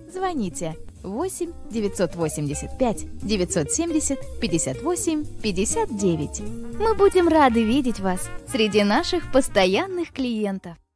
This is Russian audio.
звоните 8 985 970 58 59. Мы будем рады видеть вас среди наших постоянных клиентов.